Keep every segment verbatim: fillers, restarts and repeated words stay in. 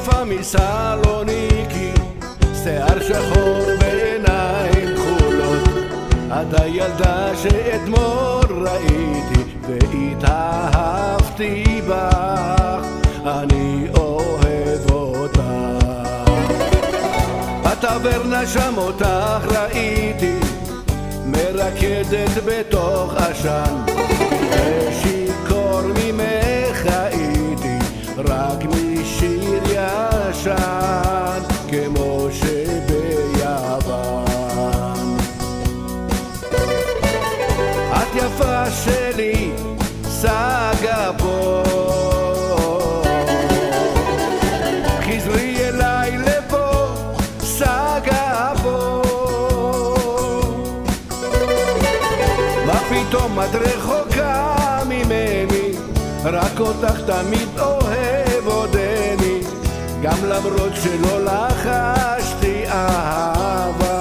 יפה מסלוניקי, שיער שחור ועיניים כחולות. את הילדה שאתמול ראיתי והתאהבתי בך, אני אוהב אותך. בטברנה שם אותך ראיתי, מרקדת בתוך עשן, ושיכור ממך הייתי רק משיר ישן, כמו שביוון. את יפה שלי סגה פה, חזרי אליי לפה סגה פה. מה פתאום את רחוקה ממני, רק אותך תמיד אוהב עודני, גם למרות שלא לחשתי אהבה.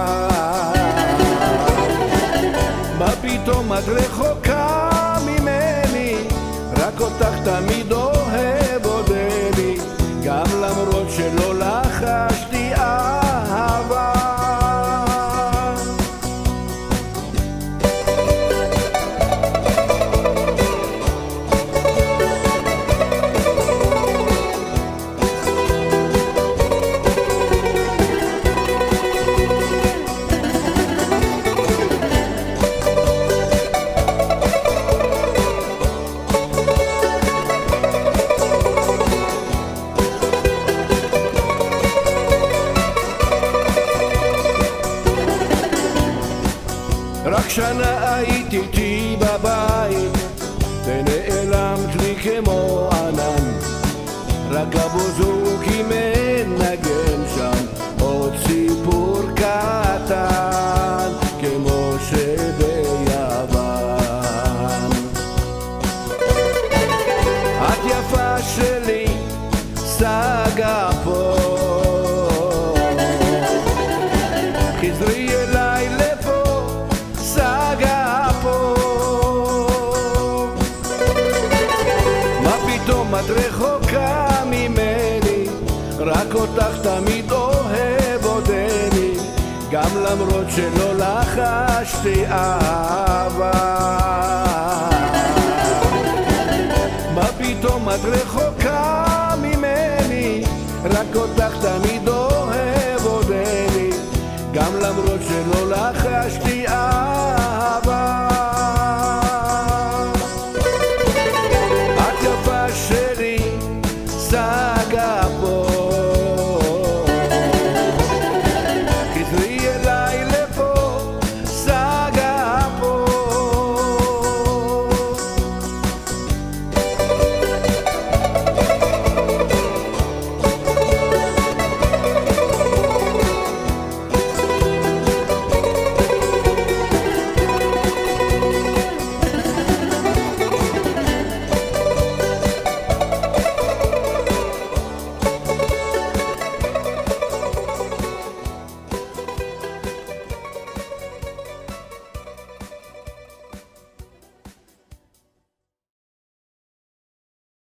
מה פתאום את רחוקה ממני, רק אותך תמיד אוהב עודני, גם למרות שלא לחשתי אהבה. רק שנה היית איתי בבית ונעלמת לי כמו ענן, רק הבוזוקי מנגן שם עוד סיפור קטן, כמו שביוון. את יפה שלי סגה פה, חזרי אליי לפה סגה פה. מה פתאום את רחוקה ממני, רק אותך תמיד אוהב עודני, גם למרות שלא לחשתי אהבה. מה פתאום את רחוקה ממני, רק אותך תמיד אוהב עודני, גם למרות שלא לחשתי אהבה. את יפה שלי סגה